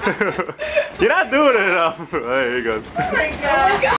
You're not doing it enough. There he goes. Oh my God.